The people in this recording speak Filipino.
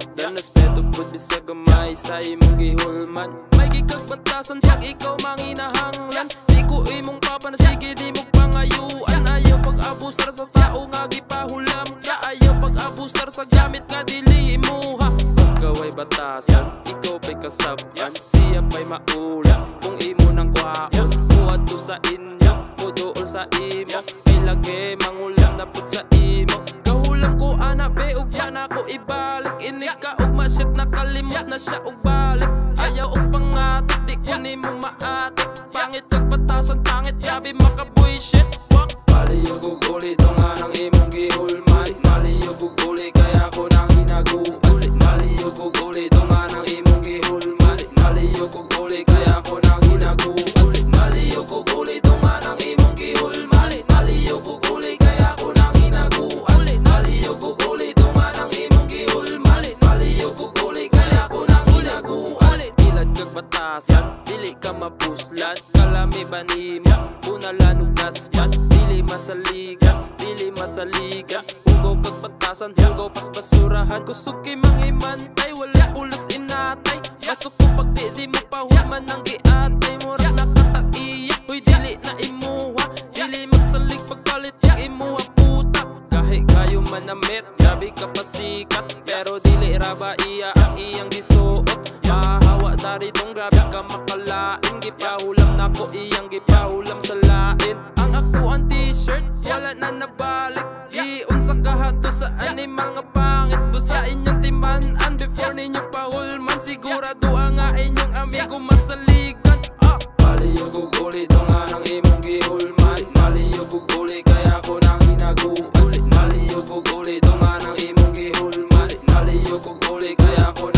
Dan respeto pud bisag gamay sa imong gihulman. May gikagbatasan pag ikaw manginahanglan. Di ko imong papan sige di mo pangayuan. Ayaw pag-abusar sa tao nga gipahulam ka. Ayaw pag-abusar sa gamit nga dili imuha. Pagkaway batasan, ikaw pa'y kasaban. Siya pa'y maulam kung imo nang kwaon. Muadto sa inyo, muduol sa imo. Ay lagi mangulam na pud sa imo. Kahulam ko anak be ug na ko ibalik. Ini ka ug masyat nakalimot na siya ug balik. Ayaw ug pangatik, di ko nimo maatik. Pangit kag batasan, pangit grabe makaboy shit. Fuck maliyo kog uli nga nang imong gihulman. Maliyo kog uli kaya ko nang hinaguan. Maliyo kog uli nga nang imong gihulman. Maliyo kog uli kaya ko nang hinaguan. Maliyo kog uli nga nang imong gihulman. Maliyo kog uli kaya ko nang hinaguan. Maliyo kog uli nga nang imong gihulman. Maliyo kog uli kaya ko nang hinaguan. Ilad kag batasan, dili ka mapuslan. Kalami ba nimo, punalan ug naspat. Dili masaligan, dili masaligan. Hugaw kag batasan, hugaw pas basurahan. Kusog kay manghimantay, wala pulos inatay. Masok ko pag di mo pahuman ng giatay. Mura nakataiyak, huy dili na imuha. Dili magsalig pagpalit yung imuha puta. Kahit kayo manamit, grabe ka pasikat. Pero dili raba iya ang iyang gisuot. Mahawa na ritong grabe ka makalain. Gipahulam na ko iyang gipahulam sa lain. Ang ako ang t-shirt, wala na nabalik. Iyon sa kahato sa animal nga pangit. Busa inyong timanan before ninyo pahulman. Sigurado ang nga inyong amigo masaligan. Maliyo kog uli nga nang imong gihulman. Maliyo kog uli kaya ko nang hinaguan. Maliyo kog uli nga nang imong gihulman. Maliyo kog uli kaya ko